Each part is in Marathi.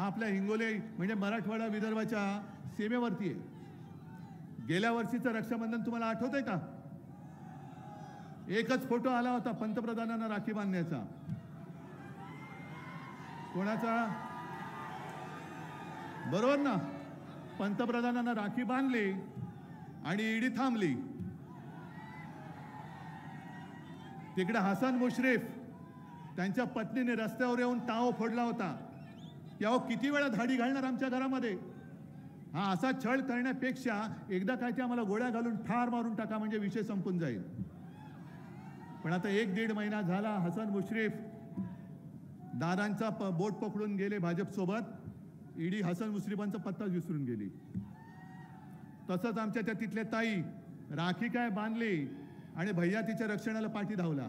आपल्या हिंगोली म्हणजे मराठवाडा विदर्भाच्या सीमेवरती आहे। गेल्या वर्षीचं रक्षाबंधन तुम्हाला आठवतंय का? एकच फोटो आला होता पंतप्रधानांना राखी बांधण्याचा। कोणाचा? बरोबर ना? पंतप्रधानांना राखी बांधली आणि ईडी थांबली। तिकडे हसन मुश्रीफ त्यांच्या पत्नीने रस्त्यावर येऊन टाव फोडला होता की अहो किती वेळा धाडी घालणार आमच्या घरामध्ये? हा असा छळ करण्यापेक्षा एकदा काय ते आम्हाला गोळ्या घालून ठार मारून टाका म्हणजे विषय संपून जाईल। पण आता 1-1.5 महिना झाला हसन मुश्रीफ दादांचा बोट पकडून गेले भाजप सोबत। ईडी हसन मुश्रीफांचा पत्ताच विसरून गेली। तसंच आमच्या त्या तिथल्या ताई राखी काय बांधली आणि भैया तिच्या रक्षणाला पाठी धावला।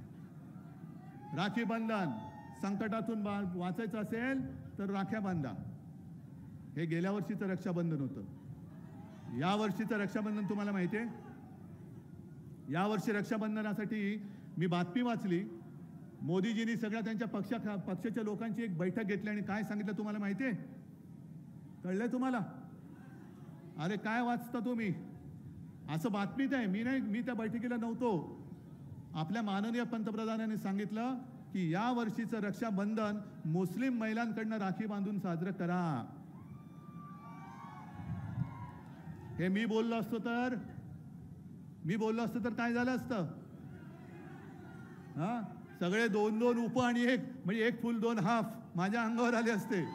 राखी बंधन संकटातून वाचायचं असेल तर राख्या बांधा। हे गेल्या वर्षीचं रक्षाबंधन होतं। या वर्षीचं रक्षाबंधन तुम्हाला माहिती आहे? या वर्षी रक्षाबंधनासाठी मी बातमी वाचली। मोदीजींनी सगळ्या त्यांच्या पक्षाच्या लोकांची एक बैठक घेतली आणि काय सांगितलं तुम्हाला माहिती आहे? कळलंय तुम्हाला? अरे काय वाचता तुम्ही? असं बातमीत आहे, मी त्या बैठकीला नव्हतो। आपल्या माननीय पंतप्रधानांनी सांगितलं की या वर्षीचं रक्षाबंधन मुस्लिम महिलांकडनं राखी बांधून साजरं करा। हे मी बोललो असतो तर काय झालं असतं? हा सगळे 2-2 उप आणि एक म्हणजे 1 फुल 2 हाफ माझ्या अंगावर आले असते।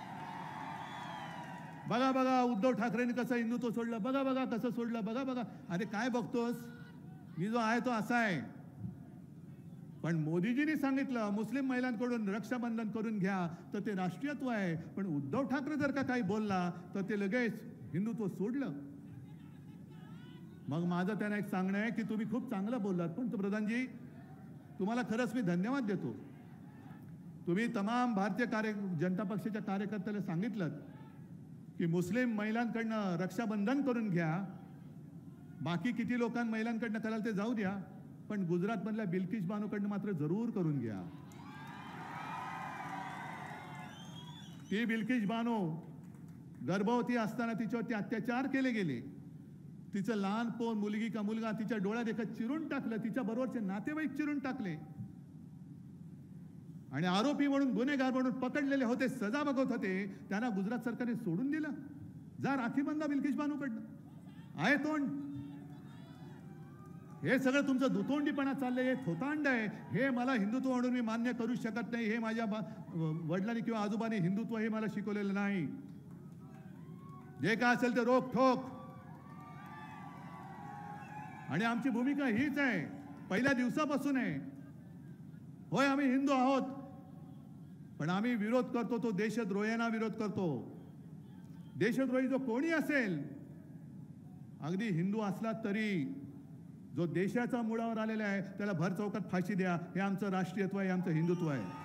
बघा बघा उद्धव ठाकरेंनी कसं हिंदुत्व सोडलं, बघा बघा कसं सोडलं, बघा बघा। अरे काय बघतोस? मी जो आहे तो असा आहे। पण मोदीजींनी सांगितलं मुस्लिम महिलांकडून रक्षाबंधन करून घ्या तर ते राष्ट्रीयत्व आहे। पण उद्धव ठाकरे जर का काही बोलला तर ते लगेच हिंदुत्व सोडलं। मग माझं त्यांना एक सांगणं आहे की तुम्ही खूप चांगलं बोललात पंतप्रधानजी, तुम्हाला खरंच मी धन्यवाद देतो। तुम्ही तमाम भारतीय जनता पक्षाच्या कार्यकर्त्याला सांगितलं की मुस्लिम महिलांकडनं रक्षाबंधन करून घ्या। बाकी किती महिलांकडनं कराल ते जाऊ द्या, पण गुजरातमधल्या बिल्किस बानोकडनं मात्र जरूर करून घ्या। ती बिल्किस बानो गर्भवती असताना तिच्यावरती अत्याचार केले गेले। तिचं लहान मुलगी का मुलगा तिच्या डोळ्यात एका चिरून टाकलं, तिच्या बरोबरचे नातेवाईक चिरून टाकले आणि आरोपी म्हणून गुन्हेगार म्हणून पकडलेले होते, सजा बघत होते, त्यांना गुजरात सरकारने सोडून दिलं। जा राखी बांधा बिल्किस बानोकडनं। आहे तोंड? हे सगळं तुमचं दुतोंडीपणा चाललंय, हे थोतांड आहे। हे मला हिंदुत्व म्हणून मी मान्य करू शकत नाही। हे माझ्या वडिलांनी किंवा आजोबांनी हिंदुत्व हे मला शिकवलेलं नाही। जे काय असेल ते रोक ठोक। आणि आमची भूमिका हीच आहे, पहिल्या दिवसापासून आहे। होय आम्ही हिंदू आहोत, पण आम्ही विरोध करतो तो देशद्रोह्यांना विरोध करतो। देशद्रोही जो कोणी असेल, अगदी हिंदू असला तरी, जो देशाचा मुळावर आलेला आहे त्याला भर चौकात फाशी द्या। हे आमचं राष्ट्रीयत्व आहे, आमचं हिंदुत्व आहे।